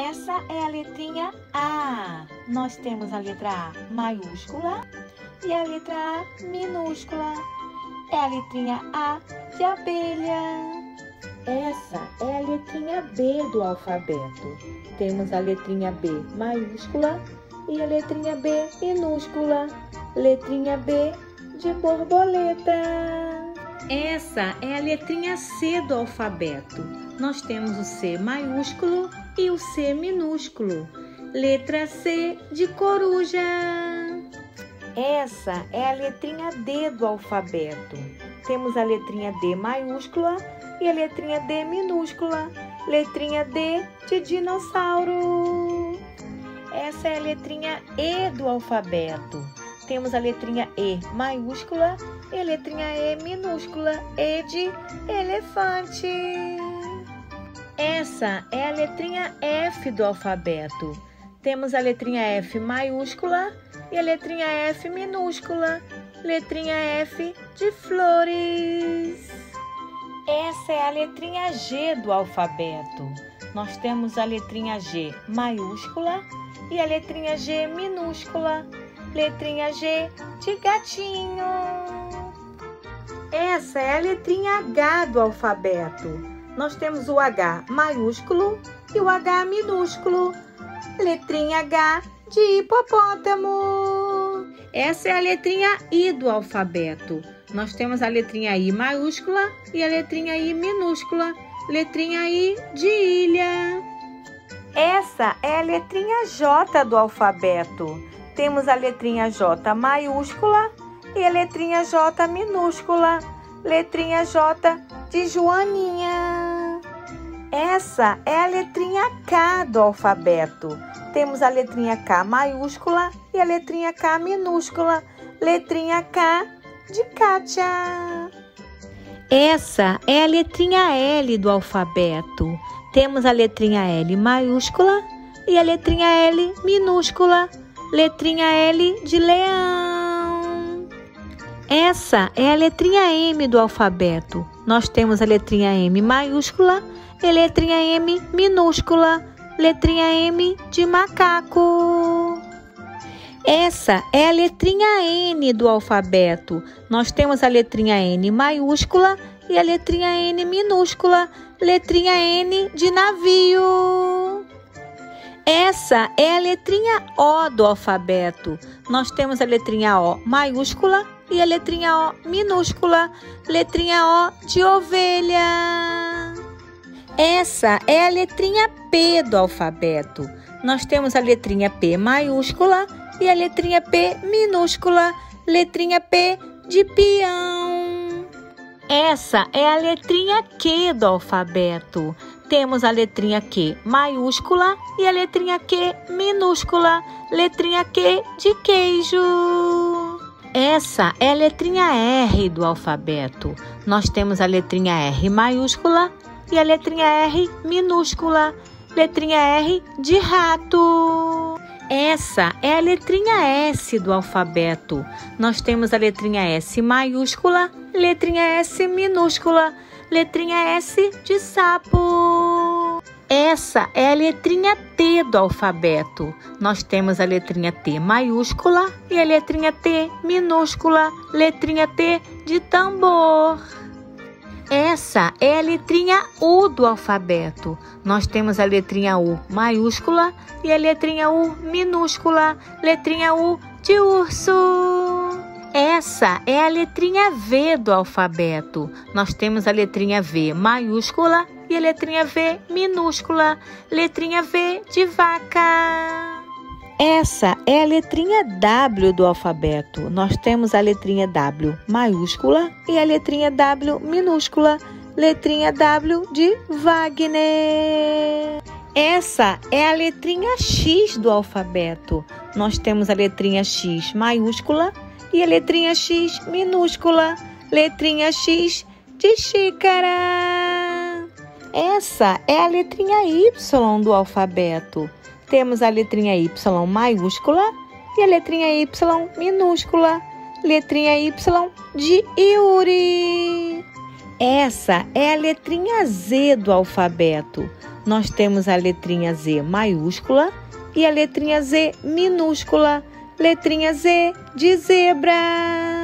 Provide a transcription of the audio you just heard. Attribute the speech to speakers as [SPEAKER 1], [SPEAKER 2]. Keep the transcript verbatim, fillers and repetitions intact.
[SPEAKER 1] Essa é a letrinha A. Nós temos a letra A maiúscula e a letra A minúscula. É a letrinha A de abelha. Essa é a letrinha B do alfabeto. Temos a letrinha B maiúscula e a letrinha B minúscula. Letrinha B de borboleta. Essa é a letrinha C do alfabeto. Nós temos o C maiúsculo e o C minúsculo. Letra C de coruja. Essa é a letrinha D do alfabeto. Temos a letrinha D maiúscula e a letrinha D minúscula. Letrinha D de dinossauro. Essa é a letrinha E do alfabeto. Temos a letrinha E maiúscula e a letrinha E minúscula. E de elefante. Essa é a letrinha F do alfabeto. Temos a letrinha F maiúscula e a letrinha F minúscula. Letrinha F de flores. Essa é a letrinha G do alfabeto. Nós temos a letrinha G maiúscula e a letrinha G minúscula. Letrinha G de gatinho. Essa é a letrinha H do alfabeto. Nós temos o H maiúsculo e o H minúsculo. Letrinha H de hipopótamo. Essa é a letrinha I do alfabeto. Nós temos a letrinha I maiúscula e a letrinha I minúscula. Letrinha I de ilha. Essa é a letrinha J do alfabeto. Temos a letrinha J maiúscula e a letrinha J minúscula. Letrinha J de joaninha. Essa é a letrinha K do alfabeto. Temos a letrinha K maiúscula e a letrinha K minúscula. Letrinha K de Kátia. Essa é a letrinha L do alfabeto. Temos a letrinha L maiúscula e a letrinha L minúscula. Letrinha L de leão. Essa é a letrinha M do alfabeto. Nós temos a letrinha M maiúscula e a letrinha M minúscula. Letrinha M de macaco. Essa é a letrinha N do alfabeto. Nós temos a letrinha N maiúscula e a letrinha N minúscula. Letrinha N de navio. Essa é a letrinha O do alfabeto. Nós temos a letrinha O maiúscula e a letrinha O minúscula. Letrinha O de ovelha. Essa é a letrinha P do alfabeto. Nós temos a letrinha P maiúscula e a letrinha P minúscula. Letrinha P de peão. Essa é a letrinha Q do alfabeto. Temos a letrinha Q maiúscula e a letrinha Q minúscula. Letrinha Q de queijo. Essa é a letrinha R do alfabeto. Nós temos a letrinha R maiúscula e a letrinha R minúscula. Letrinha R de rato. Essa é a letrinha S do alfabeto. Nós temos a letrinha S maiúscula, letrinha S minúscula. Letrinha S de sapo. Essa é a letrinha T do alfabeto. Nós temos a letrinha T maiúscula e a letrinha T minúscula. Letrinha T de tambor. Essa é a letrinha U do alfabeto. Nós temos a letrinha U maiúscula e a letrinha U minúscula. Letrinha U de urso. Essa é a letrinha V do alfabeto. Nós temos a letrinha V maiúscula e a letrinha V minúscula. Letrinha V de vaca. Essa é a letrinha W do alfabeto. Nós temos a letrinha W maiúscula e a letrinha W minúscula. Letrinha W de Wagner. Essa é a letrinha X do alfabeto. Nós temos a letrinha X maiúscula e a letrinha X minúscula. Letrinha X de xícara. Essa é a letrinha Y do alfabeto. Temos a letrinha Y maiúscula e a letrinha Y minúscula. Letrinha Y de Yuri. Essa é a letrinha Z do alfabeto. nós temos a letrinha Z maiúscula e a letrinha Z minúscula. Letrinha Z de zebra.